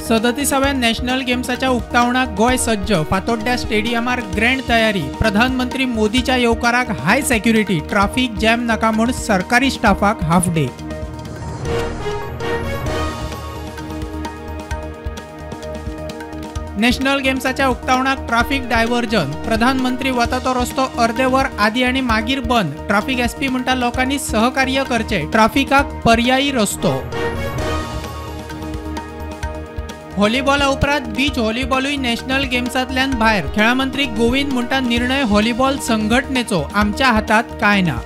37व्या national गेम्साच्या उक्तावणाक गोय सज्ज। फातोड्ड्या स्टेडियमार ग्रँड तयारी। प्रधानमंत्री मोदीच्या येवकाराक हाय सेक्युरिटी। ट्राफिक जॅम नाका म्हूण सरकारी स्टाफाक हाफ डे। नॅशनल गेम्साच्या उक्तावणाक ट्राफिक डायव्हर्जन। प्रधानमंत्री वता तो रस्तो अर्दे वर आदी आणि मागीर बंद। ट्राफिक एसपी म्हणटा लोकांनी सहकार्य करचे। ट्राफिकाक पर्यायी रस्तो। व्हॉलीबॉला उपरांत बीच व्हॉलीबॉलूय नॅशनल गेम्सांतल्यान भायर। खेळा मंत्री गोविंद म्हणटा निर्णय व्हॉलीबॉल संघटनेचो, आमच्या हातात काय ना।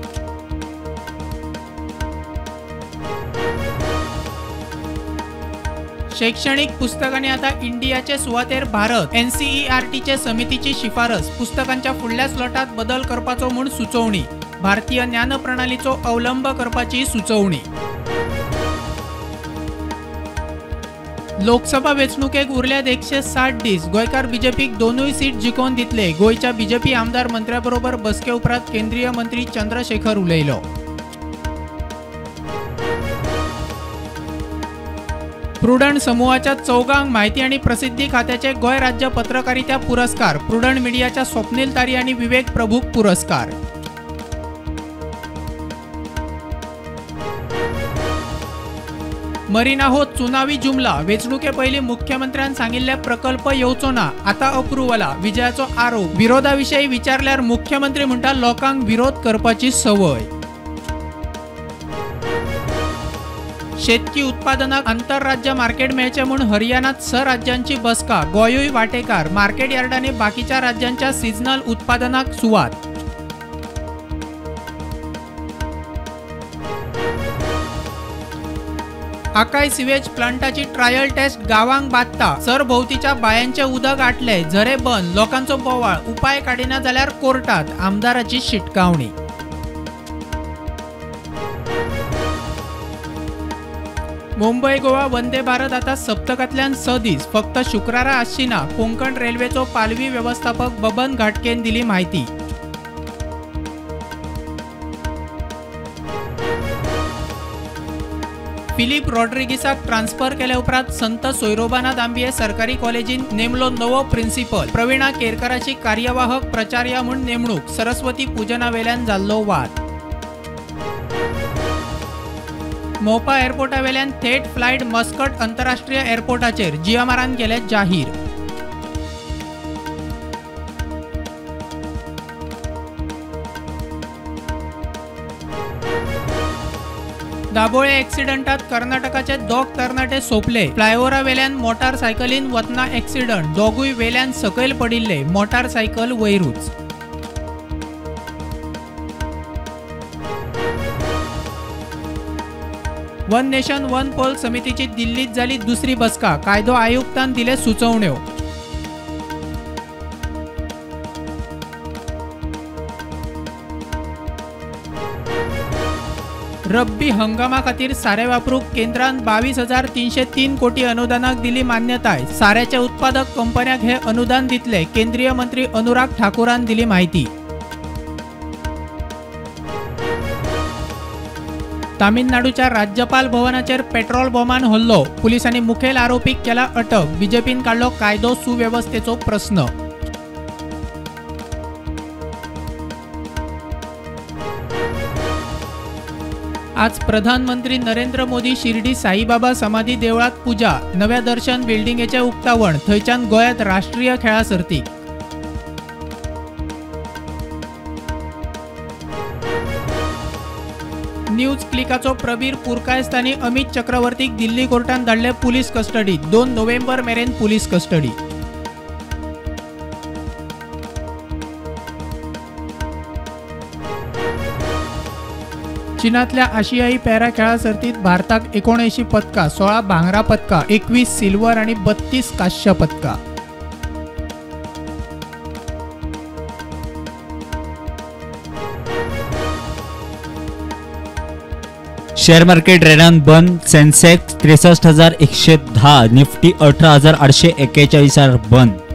शैक्षणिक पुस्तकांनी आता इंडियाचे सुवातेर भारत। NCERTचे समितीची शिफारस। पुस्तकांच्या फुडल्या स्लॉटात बदल करपाचो म्हूण सुचोवणी। भारतीय ज्ञान प्रणालीचो अवलंब करपाची सुचोवणी। लोकसभा वेंचणुकेक उरल्यात 160 दीस। गोंयकार बीजेपीक दोनूय सीट जिखोवन दितले। गोयच्या बीजेपी आमदार मंत्र्याबरोबर बसके उपरांत केंद्रीय मंत्री चंद्रशेखर उलयलो। प्रुडंट समूहाच्या चौगांक माहिती आणि प्रसिद्धी खात्याचे गोय राज्य पत्रकारिता पुरस्कार। प्रुडंट मिडियाच्या स्वप्नील तारी आणि विवेक प्रभूक पुरस्कार। मरीनाहो चुनावी जुमला। वेंचणुके पयलीं मुख्यमंत्र्यान सांगिल्ले प्रकल्प येवचो ना, आता अप्रुवला। विजयाचो आरोप। विरोधाविशयी विचारल्यार मुख्यमंत्री म्हणटा लोकांक विरोध करपाची सवय। शेतकी उत्पादनाक आंतरराज्य मार्केट मेळचे म्हूण हरियाणात 6 राज्यांची बसका। गोंयूय वांटेकार। मार्केट यार्डांनी बाकीच्या राज्यांच्या सिजनल उत्पादनाक सुवात। आकाय सिवेज प्लांटाची ट्रायल टेस्ट गावांक बादता। सरभोवतीच्या बायांचे उदक आटले, झरे बंद, लोकांचो बोवाळ। उपाय काडिना जाल्यार कोर्टात, आमदाराची शिटकावणी। मुंबई गोवा वंदे भारत आता सप्तकांतल्यान 6 दीस। फक्त शुक्रारा आसची ना। कोंकण रेल्वेचो पालवी व्यवस्थापक बबन घाटकेन दिली माहिती। फिलिप रॉड्रिगीसाक ट्रान्सफर केल्या उपरांत संत सोयरोबानाथ दांबिये सरकारी कॉलेजीन नेमलो नवो प्रिन्सिपल। प्रवीणा केरकराची कार्यवाहक प्राचार्य म्हूण नेमणूक। सरस्वती पूजना वेल्यान जाल्लो वाद। मोपा एअरपोर्टा वेल्यान थेट फ्लायट मस्कट आंतरराष्ट्रीय एअरपोर्टाचेर। GMRन केले जाहीर। दाबोळे एक्सिडंटात कर्नाटकाचे 2 तरणाटे सोपले। फ्लायओव्हरा वेल्यान मोटारसायकलीन वतना एक्सिडंट। दोगूय वेल्यान सकयल पडिल्ले। मोटारसायकल वयरूच। वन नेशन वन पोल समितीची दिल्लीत जाली दुसरी बसका। कायदो आयुक्तान दिले सुचोवण्यो। रब्बी हंगामा खातीर सारे वापरूक केंद्रान 22,303 कोटी अनुदानाक दिली मान्यताय। साऱ्याचे उत्पादक कंपन्याक हे अनुदान दितले। केंद्रीय मंत्री अनुराग ठाकुरान दिली माहिती। तामिळनाडूच्या राज्यपाल भवनाचेर पेट्रोल बॉम्बान हल्लो। पुलिसांनी मुखेल आरोपीक केला अटक। बीजेपीन काढलो कायदो सुव्यवस्थेचो प्रश्न। आज प्रधानमंत्री नरेंद्र मोदी शिर्डी साईबाबा समाधी देवळात पूजा। नव्या दर्शन बिल्डिंगेचे उक्तावण। थंयच्यान गोंयांत राष्ट्रीय खेळा सर्ती। न्यूज क्लिकाचो प्रबीर पुरकायस्तानी अमित चक्रवर्तीक दिल्ली कोर्टान धाडले पुलीस कस्टडीत। 2 नोव्हेंबर मेरेन पुलीस कस्टडी। चीनातल्या आशियाई पॅरा खेळा सर्तीत भारताक 79 पदकां। 16 भांगरा पदकां, 21 सिल्वर आणि 32 कांस्य पदकां। शेअर मार्केट रेडान बंद। सेन्सेक्स 63,110, निफ्टी 18,841 बंद।